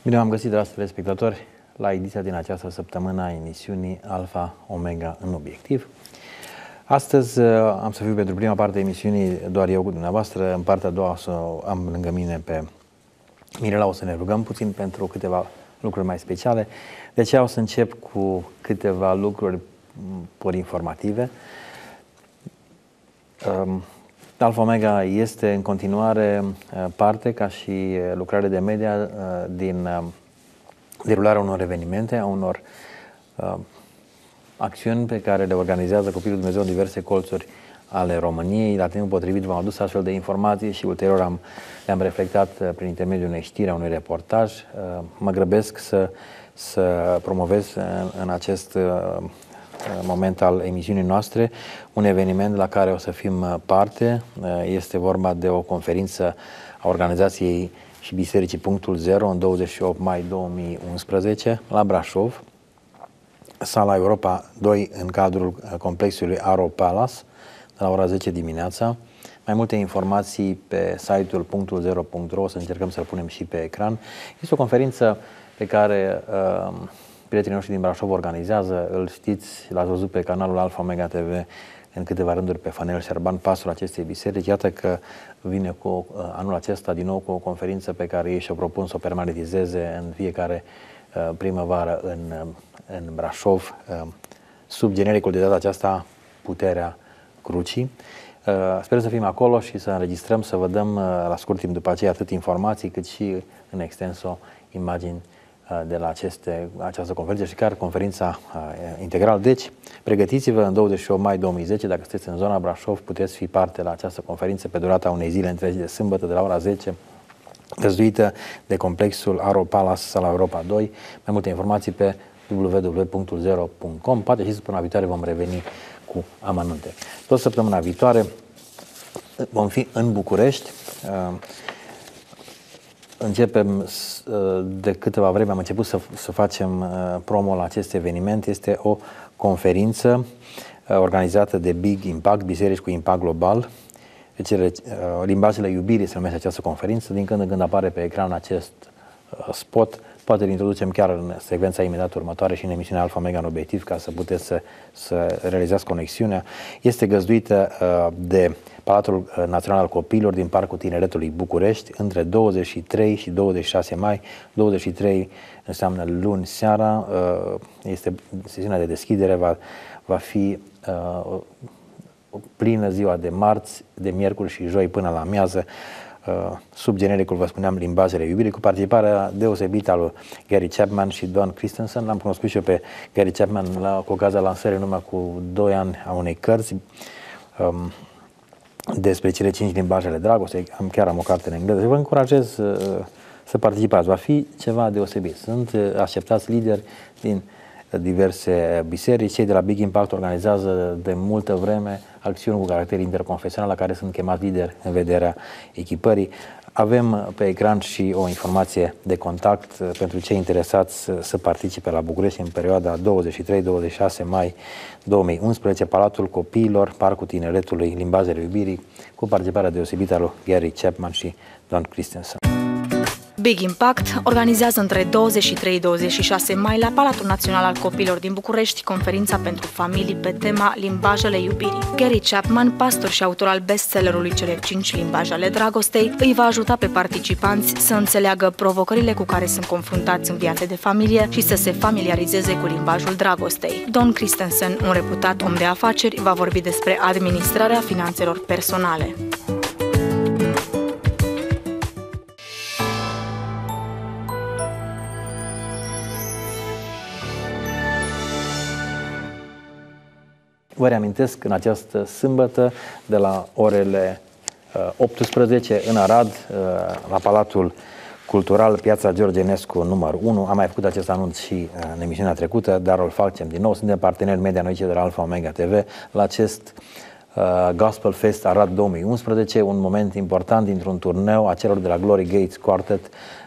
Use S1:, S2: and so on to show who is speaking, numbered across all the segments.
S1: Bine v-am găsit, dragi telespectatori, la ediția din această săptămână a emisiunii Alfa Omega în obiectiv. Astăzi am să fiu pentru prima parte a emisiunii doar eu cu dumneavoastră. În partea a doua să am lângă mine pe Mirela, o să ne rugăm puțin pentru câteva lucruri mai speciale. De aceea o să încep cu câteva lucruri pur informative. Alfa Omega este în continuare parte, ca și lucrare de media, din derularea unor evenimente, a unor acțiuni pe care le organizează Copilul Dumnezeu în diverse colțuri ale României. La timpul potrivit v-am adus astfel de informații și ulterior le-am reflectat prin intermediul unei știri, a unui reportaj. Mă grăbesc să promovez în acest moment al emisiunii noastre un eveniment la care o să fim parte. Este vorba de o conferință a organizației și Bisericii Punctul Zero în 28 mai 2011 la Brașov, sala Europa 2, în cadrul complexului Aro Palace, de la ora 10 dimineața. Mai multe informații pe site-ul punctulzero.ro, o să încercăm să-l punem și pe ecran. Este o conferință pe care prietenii noștri din Brașov organizează. Îl știți, l-ați văzut pe canalul Alfa Omega TV în câteva rânduri pe Fanel Șerban, pastorul acestei biserici. Iată că vine cu anul acesta din nou cu o conferință pe care ei și-o propun să o permanentizeze în fiecare primăvară în Brașov, sub genericul de data aceasta Puterea Crucii. Sper să fim acolo și să înregistrăm, să vă dăm la scurt timp după aceea atât informații cât și în extenso imagini de la această conferință și chiar conferința integral. Deci, pregătiți-vă în 28 mai 2010, dacă sunteți în zona Brașov, puteți fi parte la această conferință pe durata unei zile întregi de sâmbătă de la ora 10, găzduită de complexul Aro Palace, sala Europa 2. Mai multe informații pe www.punctulzero.com. Poate și săptămâna viitoare vom reveni cu amănunte. Tot săptămâna viitoare vom fi în București. Începem de câteva vreme, am început să facem promo la acest eveniment. Este o conferință organizată de Big Impact, biserici cu impact global. Deci, limbajele iubirii se numește această conferință. Din când în când apare pe ecran acest spot. Poate îl introducem chiar în secvența imediat următoare și în emisiunea Alfa Omega în obiectiv, ca să puteți să realizați conexiunea. Este găzduită de Palatul Național al Copiilor din Parcul Tineretului București între 23 și 26 mai. 23 înseamnă luni seara, este sesiunea de deschidere, va fi o plină ziua de marți, de miercuri și joi până la amiază, sub genericul, vă spuneam, limbajele iubirii, cu participarea deosebită a lui Gary Chapman și Don Christensen. L-am cunoscut și eu pe Gary Chapman cu ocazia lansării în urmă cu 2 ani a unei cărți despre cele 5 limbaje ale dragostei. Am o carte în engleză și vă încurajez să participați. Va fi ceva deosebit. Sunt așteptați lideri din diverse biserici. Cei de la Big Impact organizează de multă vreme acțiuni cu caracter interconfesional la care sunt chemați lideri în vederea echipării. Avem pe ecran și o informație de contact pentru cei interesați să participe la București în perioada 23-26 mai 2011, Palatul Copiilor, Parcul Tineretului, Limbajele Iubirii, cu participarea deosebită a lui Gary Chapman și Don Christensen.
S2: Big Impact organizează între 23-26 mai la Palatul Național al Copiilor din București conferința pentru familii pe tema Limbajele Iubirii. Gary Chapman, pastor și autor al bestsellerului Cele 5 limbaje ale dragostei, îi va ajuta pe participanți să înțeleagă provocările cu care sunt confruntați în viața de familie și să se familiarizeze cu limbajul dragostei. Don Christensen, un reputat om de afaceri, va vorbi despre administrarea finanțelor personale.
S1: Vă reamintesc, în această sâmbătă, de la orele 18 în Arad, la Palatul Cultural, Piața George Enescu, număr 1. Am mai făcut acest anunț și în emisiunea trecută, dar îl facem din nou. Suntem parteneri media noi, cei de la Alfa Omega TV, la acest Gospel Fest Arad 2011, un moment important dintr-un turneu a celor de la Glory Gates Quartet,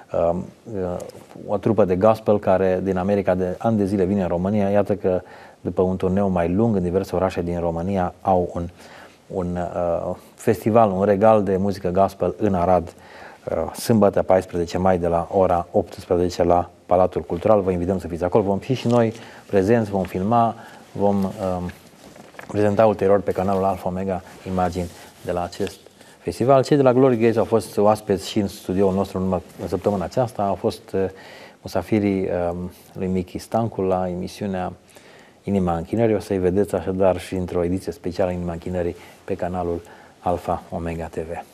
S1: o trupă de gospel care din America de ani de zile vine în România. Iată că după un turneu mai lung în diverse orașe din România au un festival, un regal de muzică gospel în Arad sâmbătă 14 mai de la ora 18 la Palatul Cultural. Vă invităm să fiți acolo. Vom fi și noi prezenți, vom filma, vom prezenta ulterior pe canalul Alpha Omega imagini de la acest festival. Cei de la Glory Gates au fost oaspeți și în studioul nostru în săptămâna aceasta. Au fost musafirii lui Michi Stancu la emisiunea Inima Închinării. O să-i vedeți așadar și într-o ediție specială Inima Închinării pe canalul Alpha Omega TV.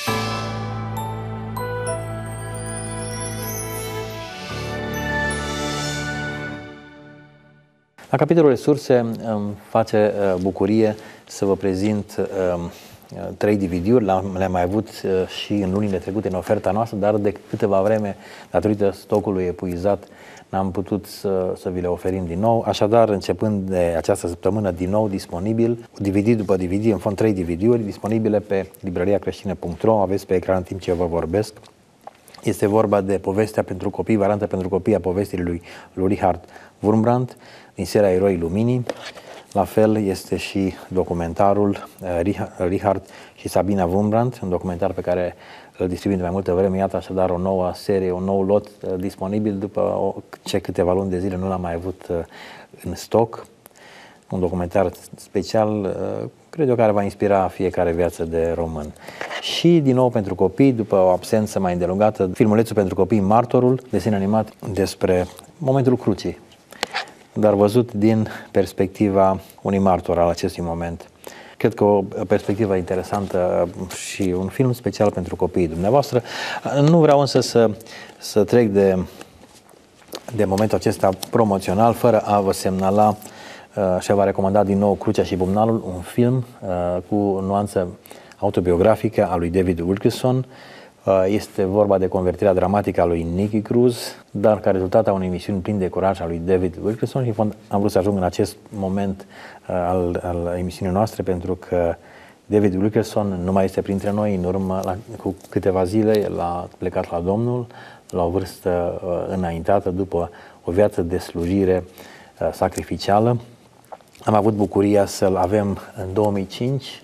S1: La capitolul resurse îmi face bucurie să vă prezint 3 DVD-uri, le-am mai avut și în lunile trecute în oferta noastră, dar de câteva vreme, datorită stocului epuizat, n-am putut să vi le oferim din nou. Așadar, începând de această săptămână, din nou disponibil, DVD după DVD, în fond 3 DVD-uri, disponibile pe librariacreștine.ro, aveți pe ecran în timp ce eu vă vorbesc. Este vorba de Povestea pentru copii, varianta pentru copii a povestii lui Richard Wurmbrand, din seria Eroii Luminii. La fel este și documentarul Richard și Sabina Wurmbrand, un documentar pe care îl distribuim de mai multă vreme. Iată așadar o nouă serie, un nou lot disponibil după ce câteva luni de zile nu l-am mai avut în stoc. Un documentar special, cred eu, care va inspira fiecare viață de român. Și din nou pentru copii, după o absență mai îndelungată, filmulețul pentru copii Martorul, desen animat despre momentul crucii, dar văzut din perspectiva unui martor al acestui moment. Cred că o perspectivă interesantă și un film special pentru copiii dumneavoastră. Nu vreau însă să trec de momentul acesta promoțional fără a vă semnala și a vă recomanda din nou Crucea și Pumnalul, un film cu nuanță autobiografică a lui David Wilkerson. Este vorba de convertirea dramatică a lui Nicky Cruz, dar ca rezultat a unei emisiuni pline de curaj a lui David Wilkerson. Și am vrut să ajung în acest moment al emisiunii noastre pentru că David Wilkerson nu mai este printre noi. În urmă, cu câteva zile, el a plecat la Domnul la o vârstă înaintată, după o viață de slujire sacrificială. Am avut bucuria să-l avem în 2005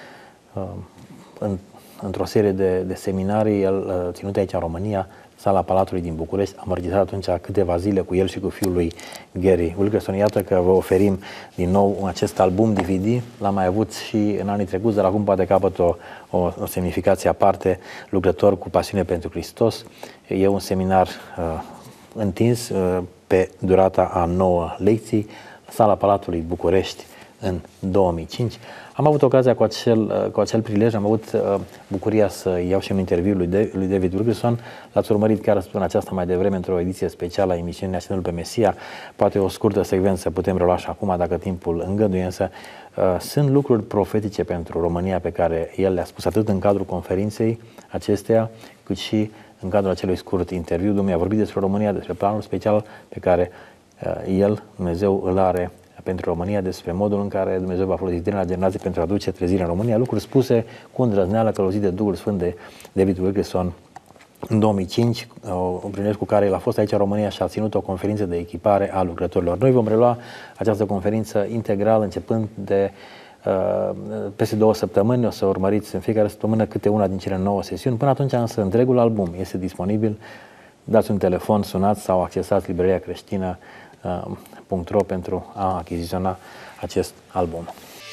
S1: într-o serie de seminarii ținute aici în România, sala Palatului din București. Am înregistrat atunci câteva zile cu el și cu fiul lui Gary Wilkerson. Iată că vă oferim din nou acest album DVD. L-am mai avut și în anii trecuți, dar acum poate capătă o semnificație aparte. Lucrător cu pasiune pentru Hristos. E un seminar întins pe durata a 9 lecții. Sala Palatului București în 2005. Am avut ocazia cu acel prilej, am avut bucuria să iau și un interviu lui David Wilkerson. L-ați urmărit chiar săptămâna aceasta mai devreme într-o ediție specială a emisiunii Ascensul pe Mesia. Poate o scurtă secvență putem relua și acum dacă timpul îngăduie, însă sunt lucruri profetice pentru România pe care el le-a spus atât în cadrul conferinței acesteia, cât și în cadrul acelui scurt interviu. Dumnezeu a vorbit despre România, despre planul special pe care el, Dumnezeu, îl are pentru România, despre modul în care Dumnezeu va folosi tinerea generație pentru a aduce trezirea în România, lucruri spuse cu îndrăzneală, călăuzit de Duhul Sfânt de David Wilkerson în 2005, un prilej cu care el a fost aici în România și a ținut o conferință de echipare a lucrătorilor. Noi vom relua această conferință integral începând de peste 2 săptămâni. O să urmăriți în fiecare săptămână câte una din cele 9 sesiuni. Până atunci însă întregul album este disponibil. Dați un telefon, sunați sau accesați librariacreștină.ro pentru a achiziționa acest album.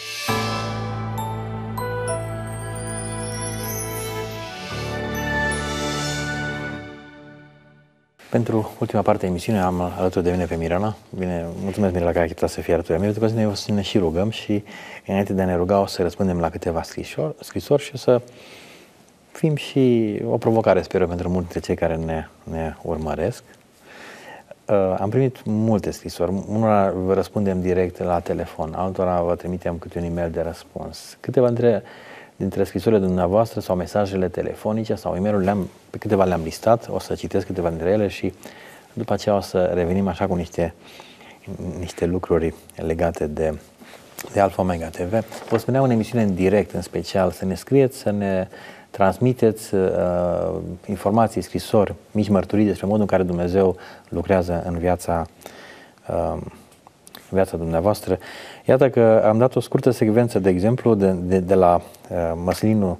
S1: Pentru ultima parte a emisiunii am alături de mine pe Mirela. Bine, mulțumesc, Mirela, că ai acceptat să fie alături de mine, pentru că să ne și rugăm și înainte de a ne ruga o să răspundem la câteva scrisori și o să fim și o provocare, sper eu, pentru mulți dintre cei care ne urmăresc. Am primit multe scrisori. Unora vă răspundem direct la telefon, altora vă trimitem câte un e-mail de răspuns. Câteva dintre scrisorile dumneavoastră sau mesajele telefonice sau e-mail-uri, pe câteva le-am listat, o să citesc câteva dintre ele și după aceea o să revenim așa cu niște lucruri legate de Alpha Omega TV. Vă spuneam în emisiune în direct, în special, să ne scrieți, să ne transmiteți informații, scrisori, mici mărturii despre modul în care Dumnezeu lucrează în viața dumneavoastră. Iată că am dat o scurtă secvență, de exemplu, de la Măslinu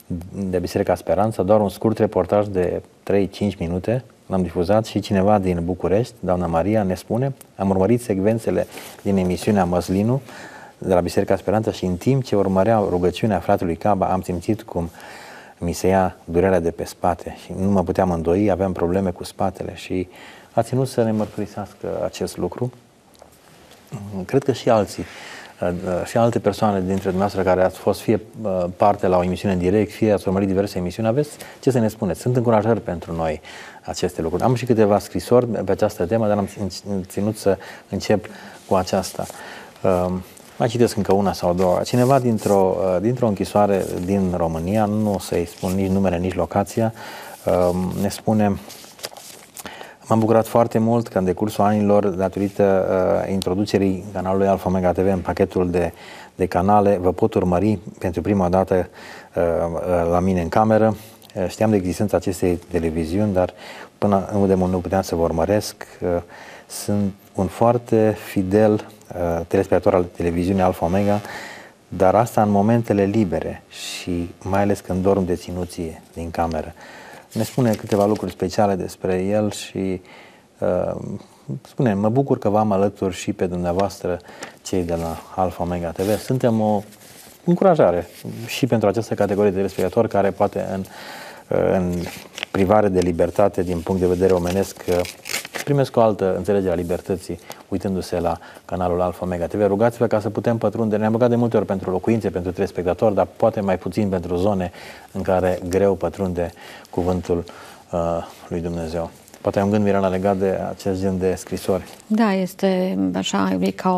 S1: de Biserica Speranța, doar un scurt reportaj de 3-5 minute, l-am difuzat și cineva din București, doamna Maria, ne spune: am urmărit secvențele din emisiunea Măslinu de la Biserica Speranța și în timp ce urmărea rugăciunea fratelui Caba, am simțit cum mi se ia durerea de pe spate și nu mă puteam îndoi, aveam probleme cu spatele și a ținut să ne mărturisească acest lucru. Cred că și alții, și alte persoane dintre dumneavoastră care ați fost fie parte la o emisiune în direct, fie ați urmărit diverse emisiuni, aveți ce să ne spuneți. Sunt încurajări pentru noi aceste lucruri. Am și câteva scrisori pe această temă, dar am ținut să încep cu aceasta. Mai citesc încă una sau două. Cineva dintr-o închisoare din România, nu o să-i spun nici numele, nici locația, ne spune: m-am bucurat foarte mult că în decursul anilor, datorită introducerii canalului Alpha Omega TV în pachetul de canale, vă pot urmări pentru prima dată la mine în cameră. Știam de existența acestei televiziuni, dar până în de mult nu puteam să vă urmăresc. Sunt un foarte fidel telespectator al televiziunii Alpha Omega, dar asta în momentele libere și mai ales când dorm deținuții din cameră. Ne spune câteva lucruri speciale despre el și spune: mă bucur că v-am alături și pe dumneavoastră, cei de la Alpha Omega TV. Suntem o încurajare și pentru această categorie de telespectatori care poate în privare de libertate din punct de vedere omenesc primesc o altă înțelegere a libertății uitându-se la canalul Alpha Omega TV. Rugați-vă ca să putem pătrunde. Ne-am rugat de multe ori pentru locuințe, pentru telespectatori, dar poate mai puțin pentru zone în care greu pătrunde cuvântul lui Dumnezeu. Poate ai un gând, Mirela, legat de acest gen de scrisori.
S3: Da, este așa, e ca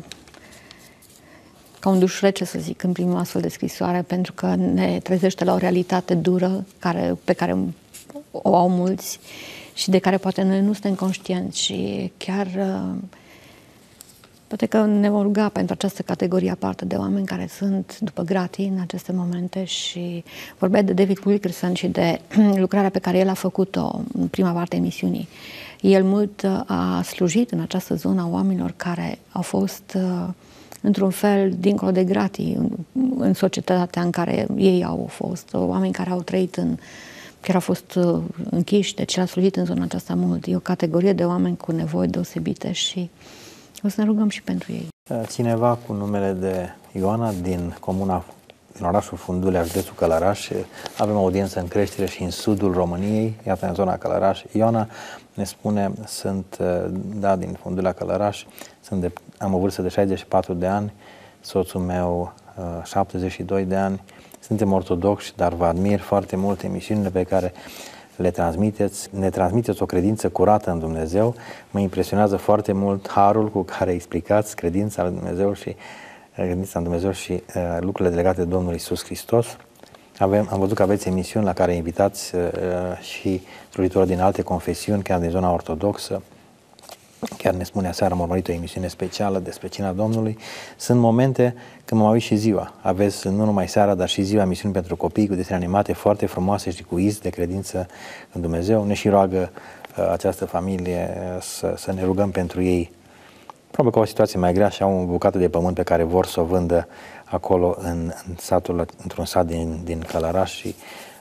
S3: un duș rece, să zic, când primim astfel de scrisoare, pentru că ne trezește la o realitate dură pe care o au mulți și de care poate noi nu suntem conștienți și chiar poate că ne vom ruga pentru această categorie aparte de oameni care sunt după gratii în aceste momente. Și vorbea de David Wilkerson și de lucrarea pe care el a făcut-o în prima parte a emisiunii. El mult a slujit în această zonă a oamenilor care au fost într-un fel dincolo de gratii în societatea în care ei au fost, oameni care au trăit chiar au fost închiși, deci el a slujit în zona aceasta mult. E o categorie de oameni cu nevoi deosebite și o să ne rugăm și pentru ei.
S1: Cineva cu numele de Ioana din orașul Fundulea, județul Călăraș. Avem audiență în creștere și în sudul României, iată în zona Călăraș. Ioana ne spune: sunt, din Fundulea, Călăraș, am o vârstă de 64 de ani, soțul meu 72 de ani, suntem ortodoxi, dar vă admir foarte mult emisiunile pe care le transmiteți. Ne transmiteți o credință curată în Dumnezeu. Mă impresionează foarte mult harul cu care explicați credința în Dumnezeu și lucrurile legate de Domnul Iisus Hristos. Am văzut că aveți emisiuni la care invitați și slujitori din alte confesiuni, chiar din zona ortodoxă. Chiar ne spune, aseară am urmărit o emisiune specială despre cina Domnului. Sunt momente când m-am și ziua. Aveți nu numai seara, dar și ziua emisiuni pentru copii cu desene animate foarte frumoase și cu iz de credință în Dumnezeu. Ne și roagă această familie să ne rugăm pentru ei. Probabil că o situație mai grea și au o bucată de pământ pe care vor să o vândă acolo într-un sat din Călăraș și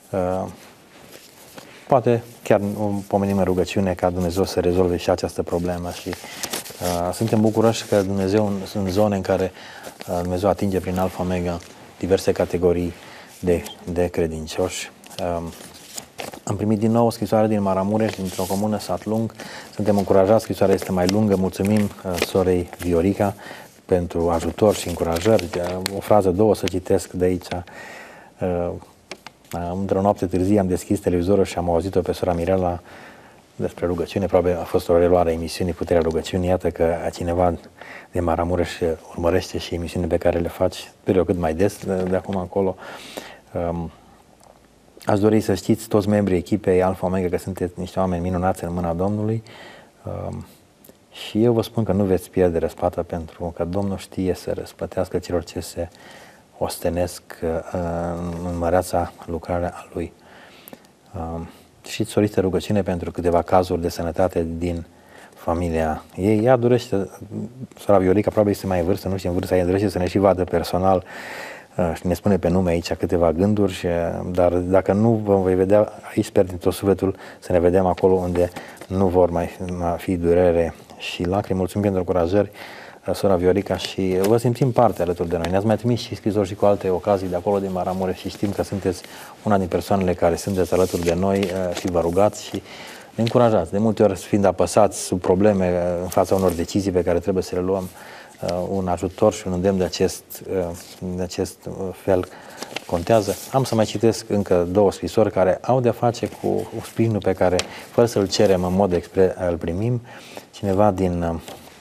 S1: poate chiar pomenim în rugăciune ca Dumnezeu să rezolve și această problemă și suntem bucuroși că Dumnezeu sunt zone în care Dumnezeu atinge prin Alpha Omega diverse categorii de credincioși. Am primit din nou o scrisoare din Maramureș, dintr-o comună Sat Lung. Suntem încurajați, scrisoarea este mai lungă. Mulțumim sorei Viorica pentru ajutor și încurajări. O frază, două să citesc de aici. Într-o noapte târzie am deschis televizorul și am auzit-o pe sora Mirela despre rugăciune. Probabil a fost o reluare a emisiunii Puterea Rugăciunii. Iată că cineva de Maramureș urmărește și emisiunile pe care le faci, sper eu cât mai des de acum încolo. Aș dori să știți, toți membrii echipei Alpha Omega, că sunteți niște oameni minunați în mâna Domnului și eu vă spun că nu veți pierde răsplata, pentru că Domnul știe să răsplătească celor ce se ostenesc în măreața lucrarea a Lui. Și solicită rugăciune pentru câteva cazuri de sănătate din familia ei. Ea dorește, sora Viorica probabil este mai în vârstă, nu știu în vârsta ei, dorește să ne și vadă personal și ne spune pe nume aici câteva gânduri, dar dacă nu vă voi vedea aici, sper din tot sufletul să ne vedem acolo unde nu vor mai fi durere și lacrimi. Mulțumim pentru încurajări, sora Viorica, și vă simțim parte alături de noi. Ne-ați mai trimis și scrisori și cu alte ocazii de acolo din Maramureș și știm că sunteți una din persoanele care sunteți alături de noi și vă rugați și ne încurajați. De multe ori, fiind apăsați sub probleme în fața unor decizii pe care trebuie să le luăm, un ajutor și un îndemn de acest fel contează. Am să mai citesc încă două scrisori care au de-a face cu sprijinul pe care, fără să-l cerem în mod expres, îl primim. Cineva din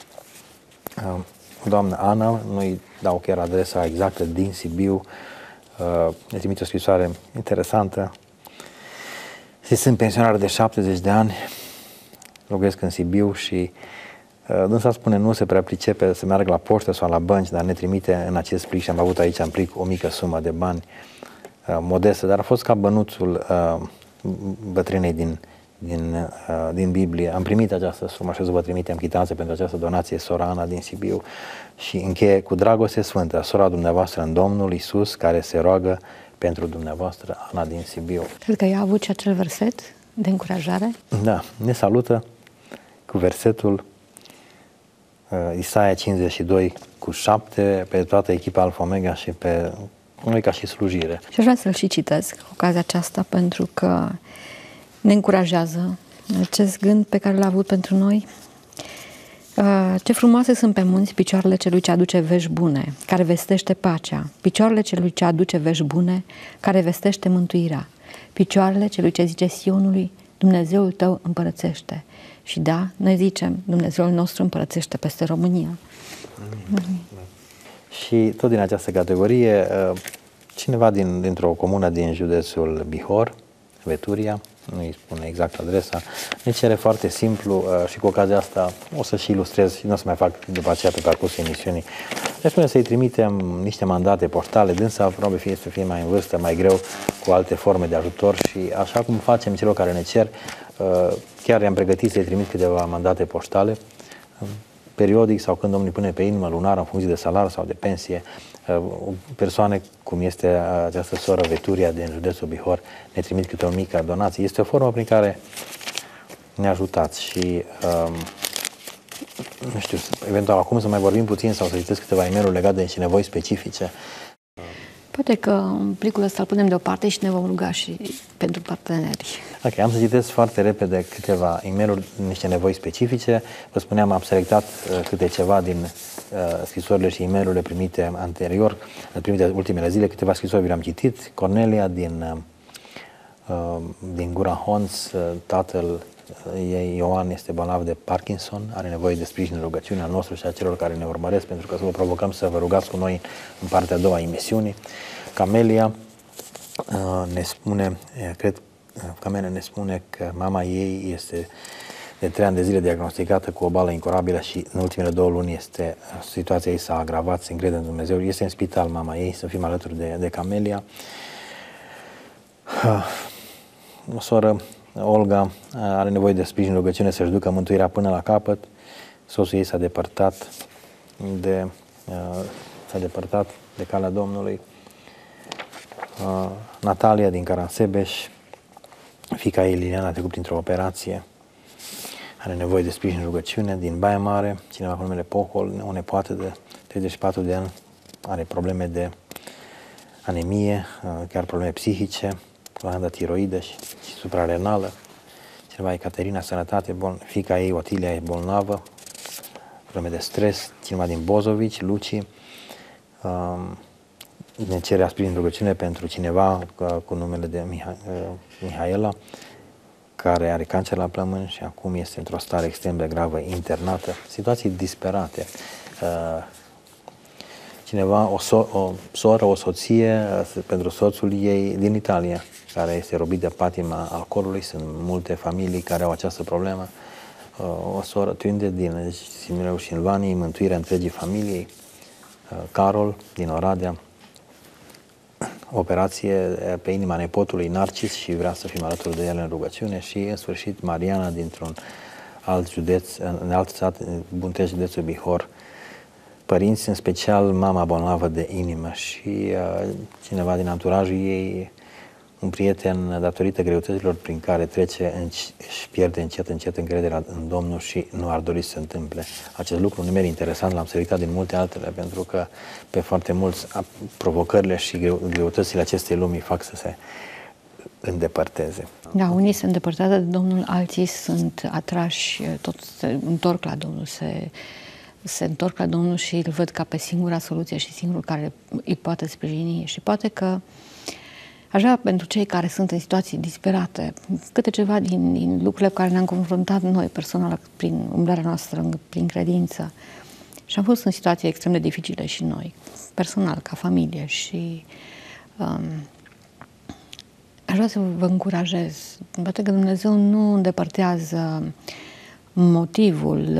S1: doamna Ana, nu-i dau chiar adresa exactă, din Sibiu, ne trimite o scrisoare interesantă. Sunt pensionar de 70 de ani, locuiesc în Sibiu și dânsa spune nu se prea pricepe să meargă la poștă sau la bănci, dar ne trimite în acest plic și am avut aici în plic o mică sumă de bani modestă, dar a fost ca bănuțul bătrânei din Biblie. Am primit această sumă și o să vă trimitem chitanțe pentru această donație, sora Ana din Sibiu, și încheie cu dragoste sfântă, sora dumneavoastră în Domnul Iisus, care se roagă pentru dumneavoastră, Ana din Sibiu.
S3: Cred că ea a avut și acel verset de încurajare. Da,
S1: ne salută cu versetul Isaia 52:7 pe toată echipa Alfa Omega și pe noi ca și slujire.
S3: Și aș vrea să-l și citesc cu ocazia aceasta, pentru că ne încurajează acest gând pe care l-a avut pentru noi. Ce frumoase sunt pe munți picioarele celui ce aduce vești bune, care vestește pacea, picioarele celui ce aduce vești bune, care vestește mântuirea, picioarele celui ce zice Sionului, Dumnezeul tău împărățește. Și da, noi zicem, Dumnezeul nostru împărățește peste România.
S1: Amin. Și tot din această categorie, cineva dintr-o comună din județul Bihor, Veturia, nu-i spune exact adresa, ne cere foarte simplu și cu ocazia asta o să și ilustrez și nu o să mai fac după aceea pe parcursul emisiunii. Ne spune să-i trimitem niște mandate poștale, dânsa probabil să fie mai în vârstă, mai greu, cu alte forme de ajutor și așa cum facem celor care ne cer, chiar i-am pregătit să-i trimit câteva mandate poștale, periodic sau când Domnul pune pe inimă, lunar, în funcție de salar sau de pensie. Persoane cum este această soră Veturia din județul Bihor ne trimit câte o mică donație. Este o formă prin care ne ajutați și nu știu, eventual acum să mai vorbim puțin sau să citesc câteva e-mail-uri legate de niște nevoi specifice.
S3: Poate că plicul ăsta îl punem deoparte și ne vom ruga și pentru parteneri.
S1: Ok, am să citesc foarte repede câteva e-mail-uri, niște nevoi specifice. Vă spuneam, am selectat câte ceva din scrisorile și e-mail-urile primite anterior, primite ultimele zile, câteva scrisori vi le-am citit. Cornelia din Gura Honț, tatăl ei, Ioan, este bolnav de Parkinson, are nevoie de sprijin, rugăciune al nostru și a celor care ne urmăresc, pentru că să vă provocăm să vă rugați cu noi în partea a doua a emisiunii. Camelia ne spune, Camelia ne spune că mama ei este de 3 ani de zile diagnosticată cu o boală incurabilă și în ultimele 2 luni situația ei s-a agravat, se încrede în Dumnezeu. Este în spital mama ei, să fim alături de Camelia. O soră, Olga, are nevoie de sprijin, rugăciune să-și ducă mântuirea până la capăt. Soțul ei s-a depărtat de calea Domnului. Natalia din Caransebeș, fiica ei Liliana a trecut printr-o operație, are nevoie de sprijin, rugăciune. Din Baia Mare, cineva cu numele Pocol, o nepoată de 34 de ani, are probleme de anemie, chiar probleme psihice, glandă tiroidă și suprarenală. Cineva, Ecaterina, sănătate, fiica ei, Otilia, e bolnavă, probleme de stres. Cineva din Bozovici, Luci, ne cere sprijin, rugăciune pentru cineva cu numele de Mihaela, care are cancer la plămâni și acum este într-o stare extrem de gravă, internată. Situații disperate. Cineva, o soră, o soție pentru soțul ei din Italia, care este robit de patima alcoolului. Sunt multe familii care au această problemă. O soră, Tunde din Simireu și Silvanii, mântuirea întregii familiei. Carol din Oradea, operație pe inima nepotului Narcis și vrea să fim alături de el în rugăciune. Și în sfârșit Mariana dintr-un alt județ, în alt sat, Buntești, județul Bihor, părinți, în special mama bolnavă de inimă și cineva din anturajul ei, un prieten, datorită greutăților prin care trece, își pierde încet încrederea în Domnul și nu ar dori să se întâmple acest lucru. Un numer interesant, l-am selectat din multe altele, pentru că pe foarte mulți provocările și greutățile acestei lumi fac să se îndepărteze.
S3: Da, unii se îndepărtează de Domnul, alții sunt atrași, tot se întorc la Domnul, se întorc la Domnul și îl văd ca pe singura soluție și singurul care îi poate sprijini. Și poate că aș vrea pentru cei care sunt în situații disperate, câte ceva din lucrurile cu care ne-am confruntat noi personal prin umblarea noastră, prin credință. Și am fost în situații extrem de dificile și noi, personal, ca familie. Și aș vrea să vă încurajez. Poate că Dumnezeu nu îndepărtează motivul,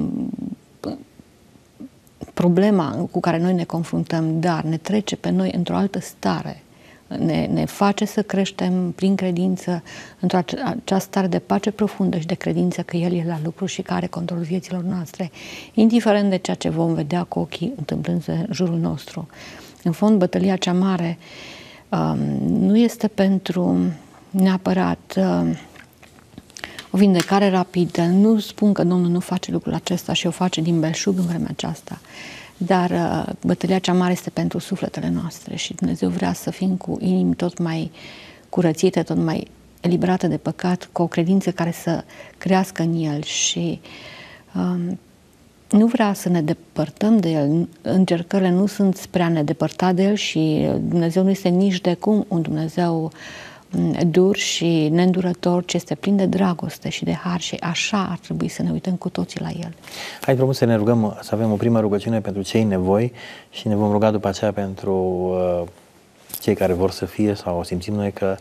S3: problema cu care noi ne confruntăm, dar ne trece pe noi într-o altă stare. Ne face să creștem prin credință într-o această stare de pace profundă și de credință că El e la lucru și că are controlul vieților noastre, indiferent de ceea ce vom vedea cu ochii întâmplându-se în jurul nostru. În fond, bătălia cea mare nu este pentru neapărat o vindecare rapidă. Nu spun că Domnul nu face lucrul acesta și o face din belșug în vremea aceasta, dar bătălia cea mare este pentru sufletele noastre și Dumnezeu vrea să fim cu inimi tot mai curățite, tot mai eliberate de păcat, cu o credință care să crească în El și nu vrea să ne depărtăm de El. Încercările nu sunt spre a ne depărta de El și Dumnezeu nu este nici de cum un Dumnezeu dur și neîndurător, ci este plin de dragoste și de har și așa ar trebui să ne uităm cu toții la El.
S1: Hai frumos să ne rugăm, să avem o primă rugăciune pentru cei nevoi și ne vom ruga după aceea pentru cei care vor să fie sau simțim noi că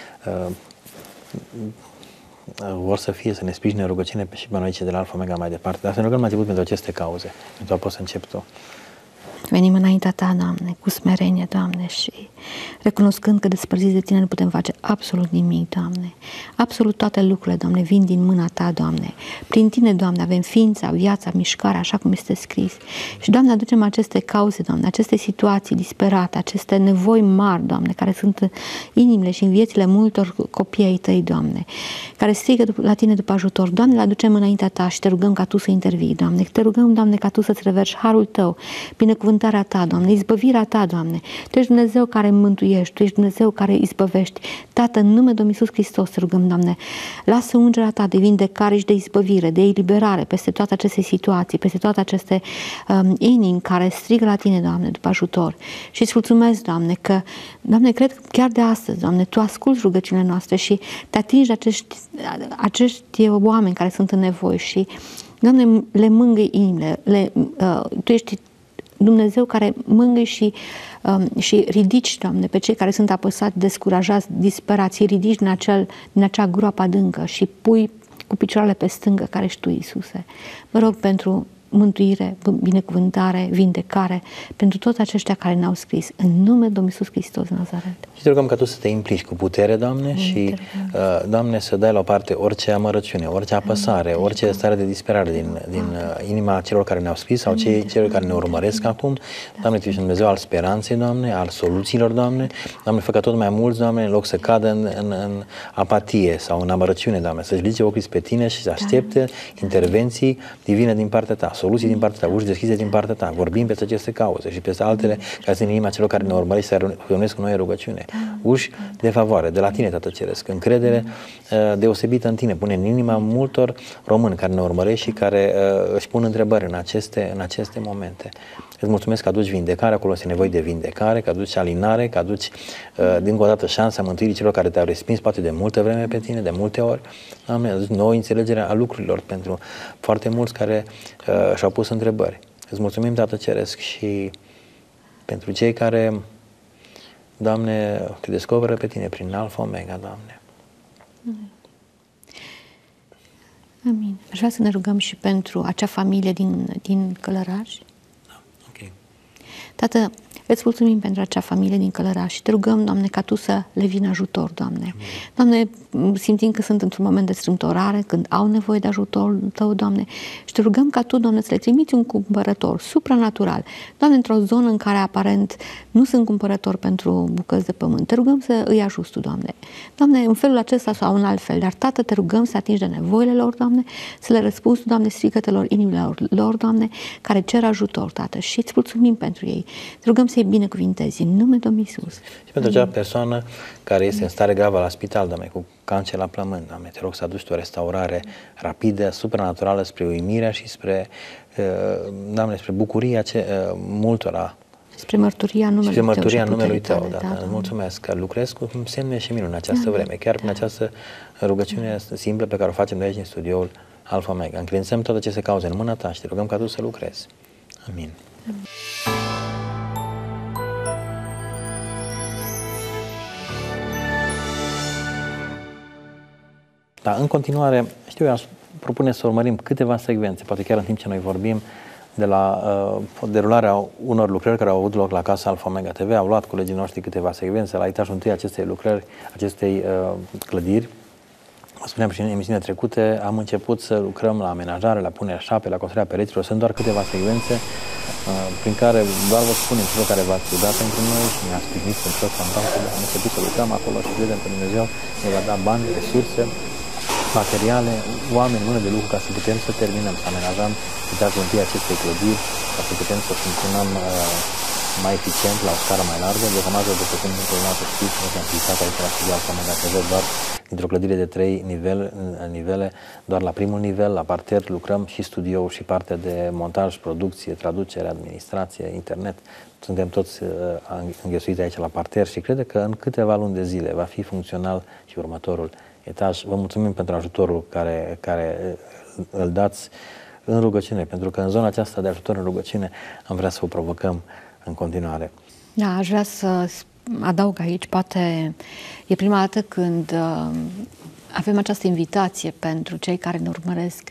S1: vor să fie, să ne sprijine rugăciune și pe noi cei de la Alfa Omega mai departe. Dar să ne rugăm mai început pentru aceste cauze. Pentru a poți să începi tu.
S3: Venim înaintea Ta, Doamne, cu smerenie, Doamne, și recunoscând că despărțiți de Tine nu putem face absolut nimic, Doamne. Absolut toate lucrurile, Doamne, vin din mâna Ta, Doamne. Prin Tine, Doamne, avem ființa, viața, mișcarea, așa cum este scris. Și, Doamne, aducem aceste cauze, Doamne, aceste situații disperate, aceste nevoi mari, Doamne, care sunt în inimile și în viețile multor copii ai Tăi, Doamne, care strigă la Tine după ajutor. Doamne, le aducem înaintea Ta și Te rugăm ca Tu să intervii, Doamne. Te rugăm, Doamne, ca Tu să-ți reverși harul Tău, binecuvântarea Ta, Doamne, izbăvirea Ta, Doamne. Tu ești Dumnezeu care mântuiești, Tu ești Dumnezeu care izbăvești. Tată, în numele Domnului Iisus Hristos te rugăm, Doamne, lasă ungerea Ta de vindecare și de izbăvire, de eliberare peste toate aceste situații, peste toate aceste inimi care strigă la Tine, Doamne, după ajutor. Și îți mulțumesc, Doamne, că, Doamne, cred că chiar de astăzi, Doamne, Tu asculți rugăciunile noastre și Te atingi acești oameni care sunt în nevoie și, Doamne, le mângâi inimile, Tu ești Dumnezeu care mângâi și ridici, Doamne, pe cei care sunt apăsați, descurajați, disperați, îi ridici din acea groapă adâncă și pui cu picioarele pe stângă, care ești Tu, Iisuse. Mă rog pentru mântuire, binecuvântare, vindecare, pentru toți aceștia care ne-au scris, în numele Domnului Iisus Hristos Nazaret.
S1: Și te rugăm ca Tu să te implici cu putere, Doamne, și, Doamne, să dai la o parte orice amărăciune, orice apăsare, orice stare de disperare din inima celor care ne-au scris sau celor care ne urmăresc acum. Doamne, Tu ești Dumnezeu al speranței, Doamne, al soluțiilor, Doamne. Doamne, fă ca tot mai mulți, Doamne, în loc să cadă în apatie sau în amărăciune, Doamne, să-și ridice ochii pe Tine și să aștepte intervenții divine din partea Ta, soluții din partea Ta, uși deschise din partea Ta. Vorbim peste aceste cauze și peste altele care sunt în inima celor care ne urmăresc să reunesc cu noi în rugăciune. Uși de favoare, de la Tine, Tată Ceresc, încredere deosebită în Tine. Pune în inima multor români care ne urmăresc și care își pun întrebări în aceste momente. Îți mulțumesc că aduci vindecare, acolo este nevoie de vindecare, că aduci alinare, că aduci din o dată șansa mântuirii celor care Te-au respins poate de multă vreme pe Tine, de multe ori. Doamne, aduci nouă înțelegere a lucrurilor pentru foarte mulți care și-au pus întrebări. Îți mulțumim, Tată Ceresc, și pentru cei care, Doamne, Te descoperă pe Tine prin Alfa Omega, Doamne.
S3: Amin. Aș vrea să ne rugăm și pentru acea familie din Călăraș.
S1: Da, ok.
S3: Tată, Îți mulțumim pentru acea familie din Călăraș și te rugăm, Doamne, ca Tu să le vină ajutor, Doamne. Doamne, simțim că sunt într-un moment de strâmtorare, când au nevoie de ajutorul Tău, Doamne, și te rugăm ca Tu, Doamne, să le trimiți un cumpărător supranatural. Doamne, într-o zonă în care aparent nu sunt cumpărători pentru bucăți de pământ, te rugăm să îi ajuți Tu, Doamne. Doamne, în felul acesta sau în alt fel, dar, Tată, te rugăm să atingi de nevoile lor, Doamne, să le răspunzi, Doamne, strigătelor inimilor lor, Doamne, care cer ajutor, Tată, și îți mulțumim pentru ei. Te rugăm să-i binecuvintezi în numele Domnului Iisus.
S1: Și pentru acea persoană care este în stare gravă la spital, Doamne, cu cancer la plămâni, Doamne, te rog să aduci o restaurare rapidă, supranaturală, spre uimirea și spre, Doamne, spre bucuria multora.
S3: Spre mărturia numelui Tău,
S1: da. Îți mulțumesc că lucrez cu semne și minuni în această vreme, chiar prin această rugăciune simplă pe care o facem de aici în studioul Alpha Omega. Încredințăm toate aceste cauze în mâna Ta și te rugăm ca Tu să lucrezi. Amin. Da, în continuare, aș propune să urmărim câteva secvențe, poate chiar în timp ce noi vorbim, de la derularea unor lucrări care au avut loc la Casa Alpha Omega TV. Au luat colegii noștri câteva secvențe la etajul întâi acestei lucrări, acestei clădiri. Vă spuneam și în emisiunile trecute, am început să lucrăm la amenajare, la punerea șapei, la construirea pereților. Sunt doar câteva secvențe prin care doar vă spunem celor care v-ați rugat pentru noi și ne-ați sprijinit pentru tot campania. Am început să lucrăm acolo și credem că Dumnezeu ne va da bani, resurse, materiale, oameni, mână de lucru ca să putem să terminăm, să amenajăm etajul întâi acestei clădiri, ca să putem să funcționăm mai eficient, la o scară mai largă. Deocamdată, după cum întotdeauna știți, nu ne-am ficat aici la studio Alpha Omega TV doar dintr-o clădire de 3 nivele, doar la primul nivel, la parter, lucrăm și studioul și partea de montaj, producție, traducere, administrație, internet. Suntem toți înghesuiți aici la parter și cred că în câteva luni de zile va fi funcțional și următorul etaj. Vă mulțumim pentru ajutorul care îl dați în rugăciune, pentru că în zona aceasta de ajutor în rugăciune am vrea să o provocăm în continuare.
S3: Da, aș vrea să adaug aici, poate e prima dată când avem această invitație pentru cei care ne urmăresc,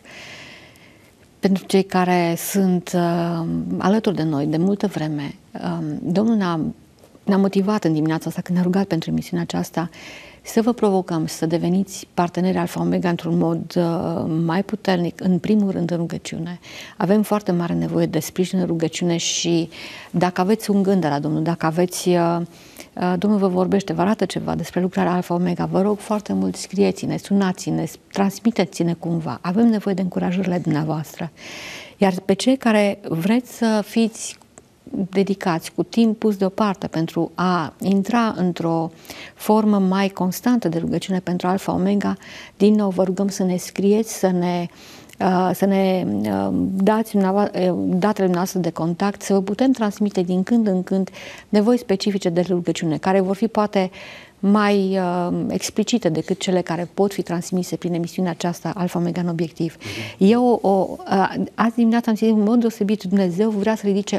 S3: pentru cei care sunt alături de noi de multă vreme. Domnul ne-a motivat în dimineața asta, când ne-a rugat pentru emisiunea aceasta, să vă provocăm să deveniți parteneri Alpha Omega într-un mod mai puternic, în primul rând în rugăciune. Avem foarte mare nevoie de sprijin în rugăciune și dacă aveți un gând de la Domnul, dacă aveți, Domnul vă vorbește, vă arată ceva despre lucrarea Alpha Omega, vă rog foarte mult, scrieți-ne, sunați-ne, transmiteți-ne cumva. Avem nevoie de încurajările dumneavoastră. Iar pe cei care vreți să fiți dedicați, cu timp pus deoparte pentru a intra într-o formă mai constantă de rugăciune pentru Alpha Omega, din nou vă rugăm să ne scrieți, să ne dați datele noastre de contact, să vă putem transmite din când în când nevoi specifice de rugăciune, care vor fi poate mai explicite decât cele care pot fi transmise prin emisiunea aceasta Alpha Omega în obiectiv. Eu, azi dimineața am zis, în mod deosebit, Dumnezeu vrea să ridice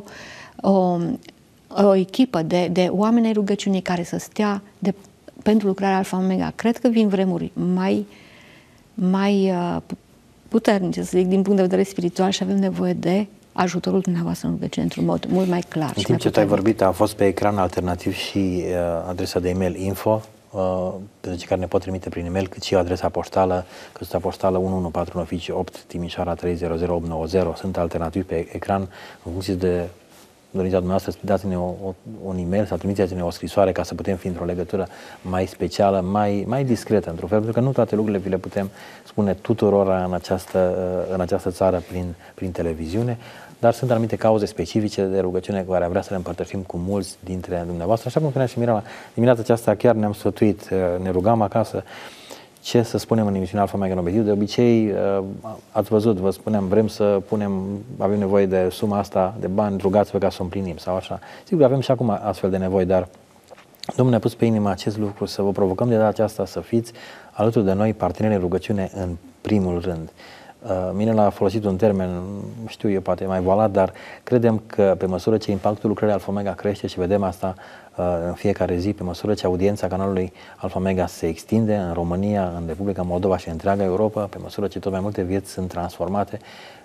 S3: o echipă de oameni ai rugăciunii care să stea pentru lucrarea Alpha Omega. Cred că vin vremuri mai puternice, să zic, din punct de vedere spiritual și avem nevoie de ajutorul dumneavoastră în rugăciune într-un mod mult mai clar.
S1: În timp ce tu ai vorbit, a fost pe ecran alternativ și adresa de e-mail info, pentru cei care ne pot trimite prin e-mail, cât și adresa poștală, căsuța poștală 1141 Oficiu 8 Timișoara 300890. Sunt alternativ pe ecran, în funcție de dorința dumneavoastră, dați-ne un e-mail sau trimiteți-ne o scrisoare ca să putem fi într-o legătură mai specială, mai discretă, într-un fel, pentru că nu toate lucrurile vi le putem spune tuturor în această țară prin televiziune, dar sunt anumite cauze specifice de rugăciune cu care vrea să le împărtășim cu mulți dintre dumneavoastră. Așa cum spunea și Mirela, dimineața aceasta chiar ne-am sfătuit, ne rugam acasă ce să spunem în emisiunea Alpha Omega în obiectiv. De obicei, ați văzut, vă spuneam, vrem să punem, avem nevoie de suma asta de bani, rugați-vă ca să o împlinim sau așa. Sigur, avem și acum astfel de nevoi, dar Domnul ne-a pus pe inimă acest lucru, să vă provocăm de data aceasta să fiți alături de noi parteneri în rugăciune în primul rând. Minela a folosit un termen, știu eu, poate mai voalat, dar credem că pe măsură ce impactul lucrării Alpha Omega crește și vedem asta în fiecare zi, pe măsură ce audiența canalului Alpha Omega se extinde în România, în Republica Moldova și în întreaga Europa, pe măsură ce tot mai multe vieți sunt transformate,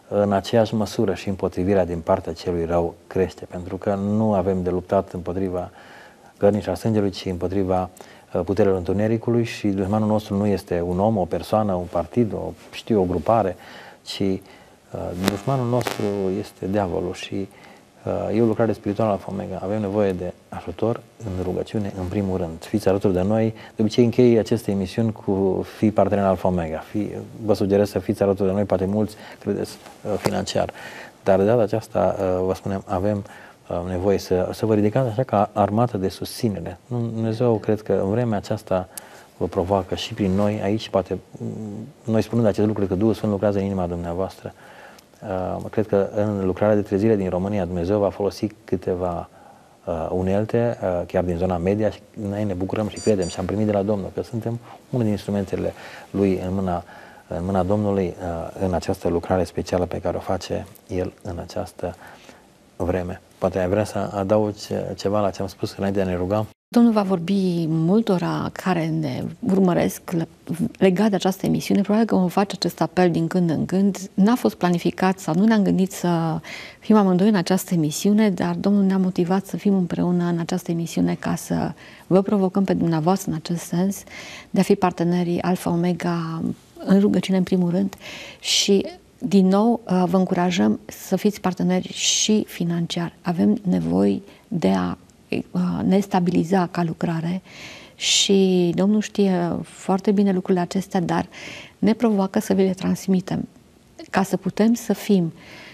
S1: în aceeași măsură și împotrivirea din partea celui rău crește, pentru că nu avem de luptat împotriva cărnii și a sângelui, ci împotriva puterilor întunericului și dușmanul nostru nu este un om, o persoană, un partid, o grupare, ci dușmanul nostru este diavolul și e o lucrare spirituală Alfa Omega. Avem nevoie de ajutor în rugăciune, în primul rând. Fiți alături de noi. De obicei închei aceste emisiuni cu fii partener Alfa Omega. Vă sugerez să fiți alături de noi, poate mulți credeți financiar. Dar de data aceasta, vă spunem, avem nevoie să vă ridicați așa ca armată de susținere. Dumnezeu, cred că în vremea aceasta vă provoacă și prin noi aici, poate noi spunând acest lucru, că Duhul Sfânt lucrează în inima dumneavoastră. Cred că în lucrarea de trezire din România Dumnezeu va folosi câteva unelte, chiar din zona media, și noi ne bucurăm și credem și am primit de la Domnul că suntem unul din instrumentele Lui în mâna Domnului în această lucrare specială pe care o face El în această vreme. Poate ai vrea să adaugi ceva la ce am spus înainte de a ne ruga?
S3: Domnul va vorbi multora care ne urmăresc legat de această emisiune. Probabil că vom face acest apel din când în când. N-a fost planificat sau nu ne-am gândit să fim amândoi în această emisiune, dar Domnul ne-a motivat să fim împreună în această emisiune ca să vă provocăm pe dumneavoastră în acest sens, de a fi partenerii Alfa Omega în rugăciune în primul rând și din nou vă încurajăm să fiți parteneri și financiar. Avem nevoie de a ne stabiliza ca lucrare și Domnul știe foarte bine lucrurile acestea, dar ne provoacă să vi le transmitem. Ca să putem să fim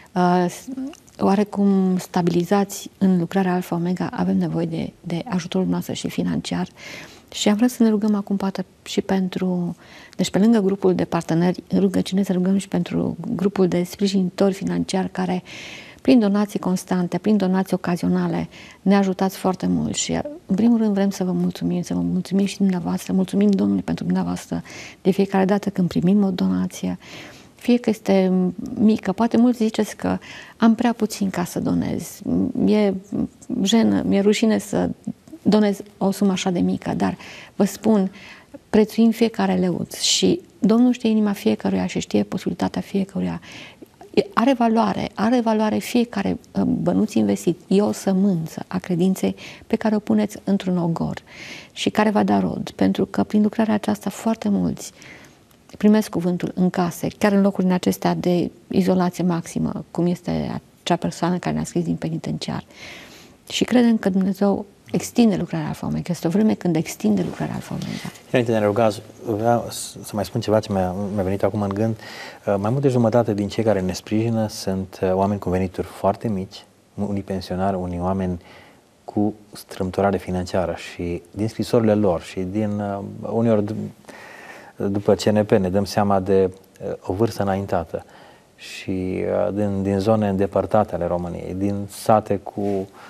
S3: oarecum stabilizați în lucrarea Alfa Omega, avem nevoie de ajutorul nostru și financiar. Și am vrea să ne rugăm acum poate și pentru, deci pe lângă grupul de parteneri în rugăciune, să rugăm și pentru grupul de sprijinitori financiari care prin donații constante, prin donații ocazionale ne ajutați foarte mult și în primul rând vrem să vă mulțumim și dumneavoastră, mulțumim Domnului pentru dumneavoastră de fiecare dată când primim o donație, fie că este mică, poate mulți ziceți că am prea puțin ca să donez, mi-e jenă, mi-e rușine să donez o sumă așa de mică, dar vă spun, prețuim fiecare leuț și Domnul știe inima fiecăruia și știe posibilitatea fiecăruia. Are valoare fiecare bănuț investit. E o sămânță a credinței pe care o puneți într-un ogor și care va da rod, pentru că prin lucrarea aceasta foarte mulți primesc cuvântul în case, chiar în locuri din acestea de izolație maximă, cum este acea persoană care ne-a scris din penitenciar. Și credem că Dumnezeu extinde lucrarea Alfa Omega. Este o vreme când extinde lucrarea Alfa Omega.
S1: Înainte de a ne ruga, vreau să mai spun ceva ce mi-a venit acum în gând. Mai mult de jumătate din cei care ne sprijină sunt oameni cu venituri foarte mici, unii pensionari, unii oameni cu strâmtorare financiară și din scrisorile lor și din uneori după CNP ne dăm seama de o vârstă înaintată și din zone îndepărtate ale României, din sate cu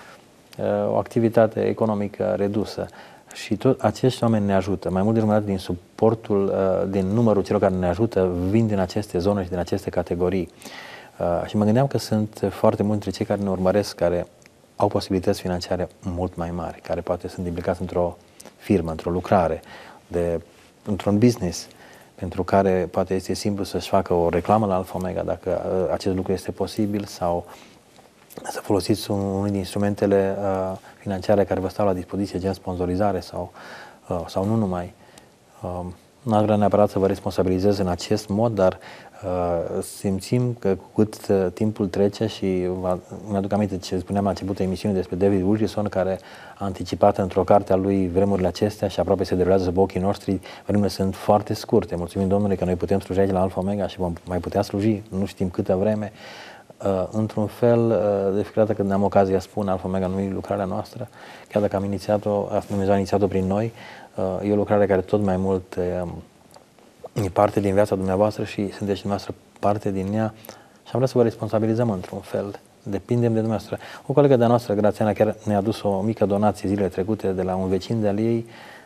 S1: o activitate economică redusă și tot acești oameni ne ajută. Mai mult de jumătate din suportul, din numărul celor care ne ajută vin din aceste zone și din aceste categorii. Și mă gândeam că sunt foarte mulți dintre cei care ne urmăresc care au posibilități financiare mult mai mari, care poate sunt implicați într-o firmă, într-o lucrare, într-un business, pentru care poate este simplu să-și facă o reclamă la Alfa Omega dacă acest lucru este posibil sau să folosiți unul din instrumentele financiare care vă stau la dispoziție, gen sponsorizare sau nu numai. Nu aș vrea neapărat să vă responsabilizez în acest mod, dar simțim că cu cât timpul trece și mi-aduc aminte ce spuneam la începutul emisiunii despre David Wilkerson, care a anticipat într-o carte a lui vremurile acestea și aproape se derulează sub ochii noștri, vremurile sunt foarte scurte. Mulțumim Domnului că noi putem sluji aici la Alfa Omega și vom mai putea sluji, nu știm câtă vreme. Într-un fel, de fiecare dată când am ocazia spun Alfa Omega nu e lucrarea noastră, chiar dacă Dumnezeu a inițiat-o prin noi, e o lucrare care tot mai mult e parte din viața dumneavoastră și sunteți dumneavoastră parte din ea și am vrea să vă responsabilizăm într-un fel. Depindem de dumneavoastră. O colegă de-a noastră, Grațiana, chiar ne-a adus o mică donație zilele trecute de la un vecin de-al ei,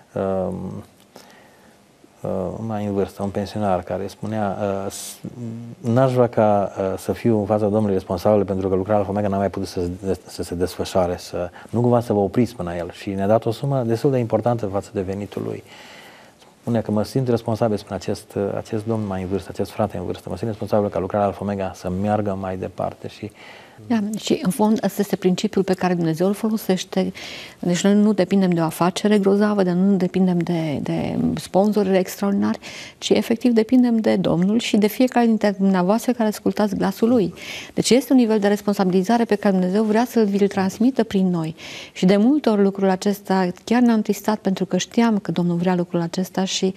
S1: mai în vârstă, un pensionar care spunea n-aș vrea ca să fiu în fața Domnului responsabil pentru că lucrarea Alfa Omega n-a mai putut să se desfășoare, nu cumva să vă opriți până el și ne-a dat o sumă destul de importantă față de venitul lui. spune că mă simt responsabil, spune acest domn mai în vârstă, acest frate în vârstă, mă simt responsabil ca lucrarea Alpha Omega să meargă mai departe și
S3: da, și în fond ăsta este principiul pe care Dumnezeu îl folosește. Deci noi nu depindem de o afacere grozavă, nu depindem de sponsori extraordinari, ci efectiv depindem de Domnul și de fiecare dintre dumneavoastră care ascultați glasul Lui. Deci este un nivel de responsabilizare pe care Dumnezeu vrea să vi-l transmită prin noi. Și de multe ori lucrul acesta chiar ne-am tristat pentru că știam că Domnul vrea lucrul acesta și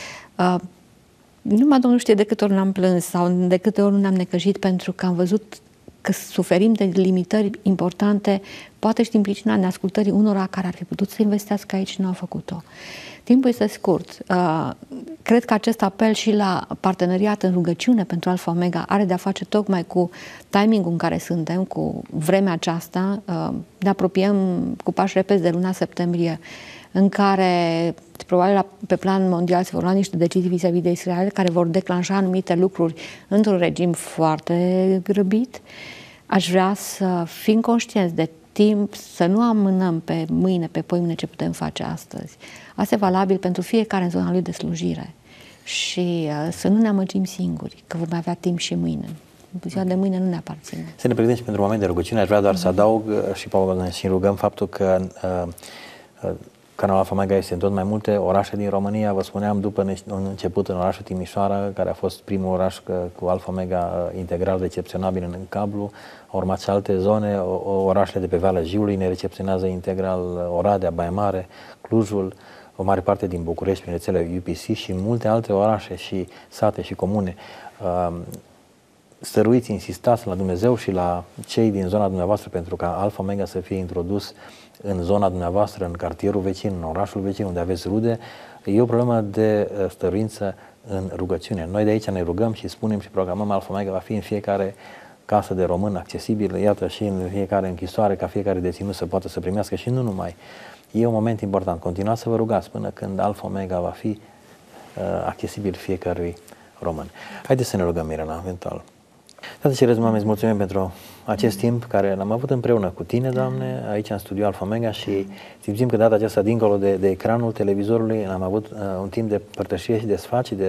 S3: numai Domnul știe de câte ori n-am plâns sau de câte ori nu ne-am necăjit pentru că am văzut că suferim de limitări importante, poate și din pricina neascultării unora care ar fi putut să investească aici și nu au făcut-o. Timpul este scurt. Cred că acest apel și la parteneriat în rugăciune pentru Alpha Omega are de-a face tocmai cu timingul în care suntem, cu vremea aceasta. Ne apropiem cu pași repezi de luna septembrie, în care probabil pe plan mondial se vor lua niște decizii vis-a-vis de Israel care vor declanșa anumite lucruri într-un regim foarte grăbit. Aș vrea să fim conștienți de timp, să nu amânăm pe mâine, pe poimâine ce putem face astăzi. Asta e valabil pentru fiecare în zona lui de slujire. Și să nu ne amăgim singuri, că vom avea timp și mâine. Ziua de mâine nu ne aparține.
S1: Să ne pregătim și pentru oameni de rugăciune. Aș vrea doar să adaug și, Paul, și rugăm faptul că Canalul Alpha Omega este în tot mai multe orașe din România. Vă spuneam, după început în orașul Timișoara, care a fost primul oraș cu Alpha Omega integral recepționabil în cablu, au urmat și alte zone, orașele de pe Valea Jiului ne recepționează integral, Oradea, Baia Mare, Clujul, o mare parte din București prin rețelele UPC și multe alte orașe și sate și comune. Stăruiți, insistați la Dumnezeu și la cei din zona dumneavoastră pentru ca Alpha Omega să fie introdus în zona dumneavoastră, în cartierul vecin, în orașul vecin, unde aveți rude. E o problemă de stăruință în rugăciune. Noi de aici ne rugăm și spunem și programăm Alpha Omega va fi în fiecare casă de român accesibil, iată și în fiecare închisoare, ca fiecare deținut să poată să primească și nu numai. E un moment important. Continuați să vă rugați până când Alpha Omega va fi accesibil fiecărui român. Haideți să ne rugăm, Mirela, eventual. Tată Ceresc, Doamne, îți mulțumim pentru acest timp care l-am avut împreună cu Tine, Doamne, aici în studio Alpha Omega și simțim că data aceasta, dincolo de ecranul televizorului, am avut un timp de părtășie și de sfat și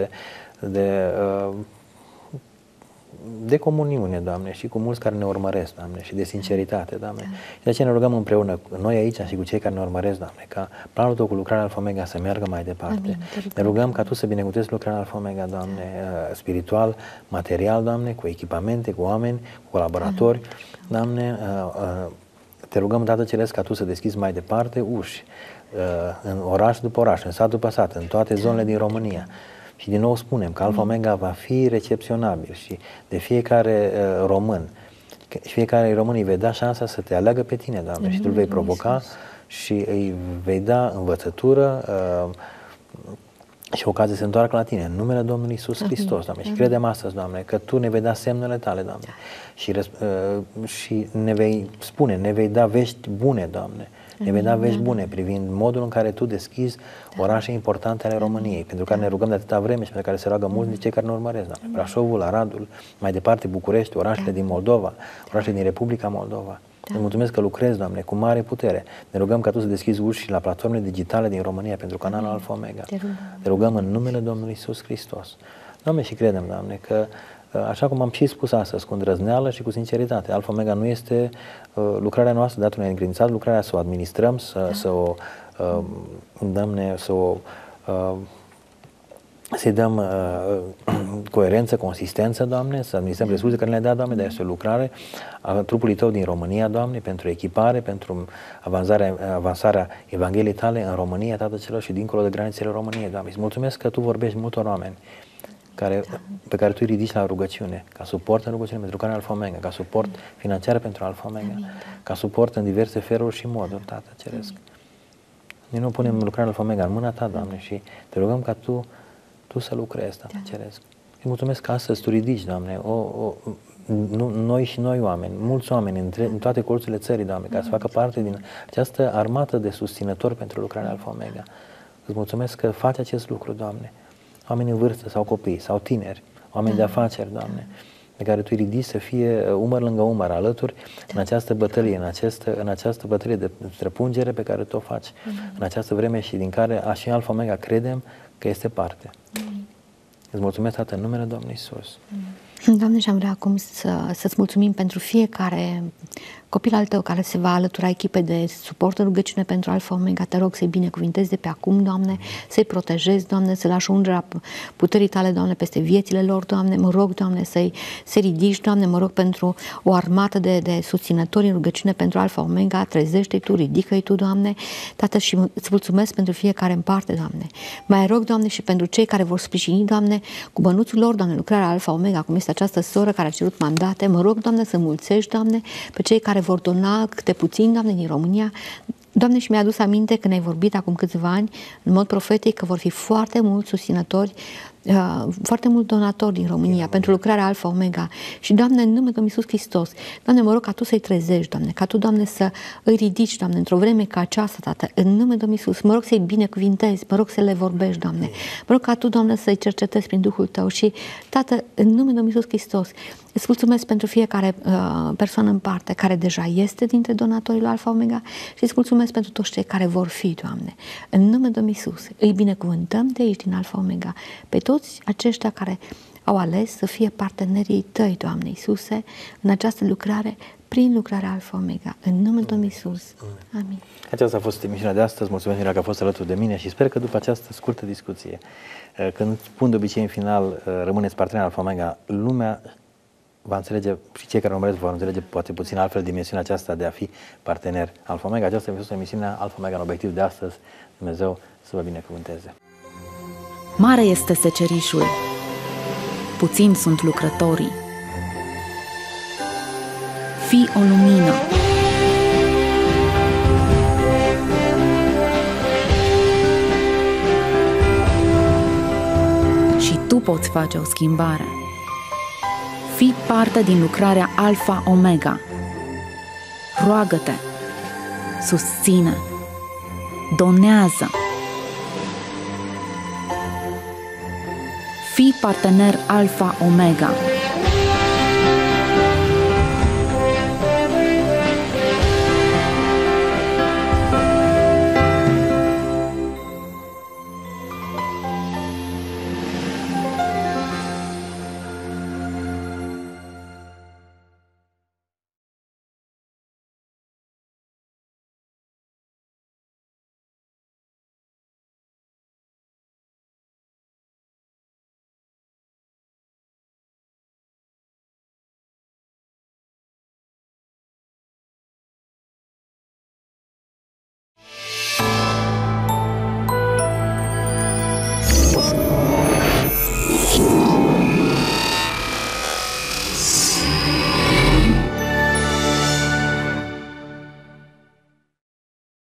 S1: de comuniune, Doamne, și cu mulți care ne urmăresc, Doamne, și de sinceritate, Doamne. Și de aceea ne rugăm împreună, noi aici și cu cei care ne urmăresc, Doamne, ca planul Tău cu lucrarea Alpha Omega să meargă mai departe. Amin. Ne rugăm ca Tu să binecuvântezi lucrarea Alpha Omega, Doamne, spiritual, material, Doamne, cu echipamente, cu oameni, cu colaboratori, Doamne, Te rugăm, Tată Ceresc, ca Tu să deschizi mai departe uși, în oraș după oraș, în sat după sat, în toate zonele din România. Și din nou spunem că Alpha Omega va fi recepționabil și de fiecare român. Și fiecare român îi vei da șansa să te aleagă pe Tine, Doamne, și Tu îl vei provoca și îi vei da învățătură și ocazie să se întoarcă la Tine. În numele Domnului Iisus Hristos, Doamne. Și credem astăzi, Doamne, că Tu ne vei da semnele Tale, Doamne. Și ne vei spune, ne vei da vești bune, Doamne. Ne vei da vești bune privind modul în care Tu deschizi orașe importante ale României, pentru care ne rugăm de atâta vreme și pentru care se roagă mulți de cei care ne urmăresc, Doamne. Brașovul, Aradul, mai departe București, orașele din Moldova, orașele din Republica Moldova. Îți mulțumesc că lucrezi, Doamne, cu mare putere. Ne rugăm ca Tu să deschizi uși la platformele digitale din România pentru canalul Alpha Omega. Te rugăm în numele Domnului Iisus Hristos. Doamne, și credem, Doamne, că așa cum am și spus astăzi, cu îndrăzneală și cu sinceritate, Alpha Omega nu este lucrarea noastră, datul ne-a încredințat lucrarea să o administrăm, să-i dăm coerență, consistență, Doamne, să administrăm resurse care ne-le dea, Doamne, dar este o lucrare a trupului Tău din România, Doamne, pentru echipare, pentru avansarea Evangheliei Tale în România, Tatăl Celor și dincolo de granițele României, Doamne. Îți mulțumesc că Tu vorbești multor oameni pe care Tu îi ridici la rugăciune, ca suport în rugăciune pentru care Alpha Omega, ca suport financiar pentru Alpha Omega, ca suport în diverse feluri și moduri, Tată Ceresc. Noi nu punem lucrarea Alpha Omega în mâna Ta, Doamne, și Te rugăm ca Tu să lucrezi, Tată Ceresc. Îi mulțumesc că astăzi Tu ridici, Doamne, noi și noi oameni, mulți oameni în toate colțurile țării, Doamne, ca să facă parte din această armată de susținători pentru lucrarea Alpha Omega. Îți mulțumesc că faci acest lucru, Doamne. Oameni în vârstă sau copii sau tineri, oameni de afaceri, Doamne, pe care Tu îi ridici să fie umăr lângă umăr alături în această bătălie, în această bătălie de străpungere pe care Tu o faci în această vreme și din care și Alpha Omega credem că este parte. Îți mulțumesc, Tată, în numele Domnului Iisus.
S3: Doamne, și am vrea acum să-ți mulțumim pentru fiecare copil al Tău care se va alătura echipe de suport în rugăciune pentru Alfa Omega. Te rog să-i binecuvintezi de pe acum, Doamne, să-i protejezi, Doamne, să lași ungerea puterii Tale, Doamne, peste viețile lor, Doamne. Mă rog, Doamne, să-i ridici, Doamne, mă rog pentru o armată de susținători în rugăciune pentru Alfa Omega. Trezește-i Tu, ridică-i Tu, Doamne, Tată, și îți mulțumesc pentru fiecare în parte, Doamne. Mai rog, Doamne, și pentru cei care vor sprijini, Doamne, cu bănuțul lor, Doamne, lucrarea Alfa Omega, cum este această soră care a cerut mandate. Mă rog, Doamne, să mulțești, Doamne, pe cei care vor dona câte puțin, Doamne, din România. Doamne, și mi-a adus aminte că ne-ai vorbit acum câțiva ani, în mod profetic, că vor fi foarte mulți susținători, foarte mulți donatori din România pentru lucrarea Alfa Omega. Și, Doamne, în numele Domnului Iisus Hristos, Doamne, mă rog ca Tu să-i trezești, Doamne, ca Tu, Doamne, să îi ridici, Doamne, într-o vreme ca aceasta, Tată, în numele Domnului Iisus, mă rog să-i binecuvintezi, mă rog să le vorbești, Doamne, mă rog ca Tu, Doamne, să-i cercetezi prin Duhul Tău și, Tată, în numele Domnului Iisus Hristos, îți mulțumesc pentru fiecare persoană în parte care deja este dintre donatorii lui Alfa Omega și îți mulțumesc pentru toți cei care vor fi, Doamne. În numele Domnului Iisus, îi binecuvântăm de aici, din Alfa Omega, pe toți aceștia care au ales să fie partenerii Tăi, Doamne Iisuse, în această lucrare, prin lucrarea Alfa Omega. În numele Domnului Iisus. Amin.
S1: Aceasta a fost emisiunea de astăzi. Mulțumesc, Mira, că a fost alături de mine și sper că după această scurtă discuție, când spun de obicei în final, rămâneți parteneri Alfa Omega, lumea va înțelege și cei care urmăresc vor înțelege poate puțin altfel dimensiunea aceasta de a fi partener Alfa Omega. Aceasta a fost emisiunea Alfa Omega în obiectiv de astăzi. Dumnezeu să vă binecuvânteze.
S2: Mare este secerișul, puțini sunt lucrătorii. Fii o lumină. Și tu poți face o schimbare. Fii parte din lucrarea Alfa Omega. Roagă-te, susține, donează. Fii partener Alfa Omega.